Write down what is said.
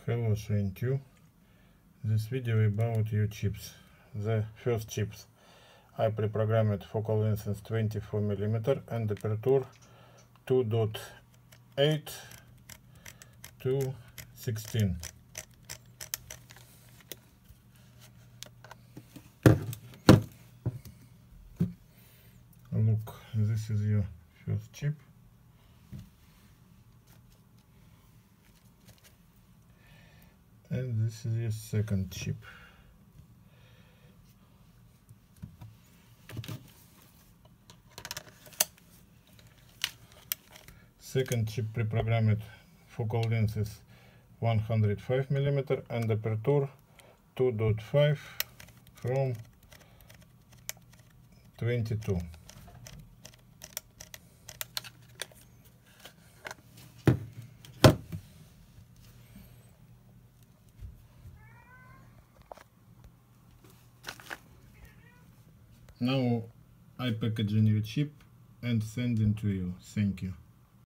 Hello, Shane2. This video about your chips. The first chips I pre-programmed focal length is 24mm and aperture 2.8 to 16. Look, this is your first chip. And this is your second chip. Second chip pre-programmed focal length is 105mm and aperture 2.5 from 22. Now I package a new chip and send it to you. Thank you.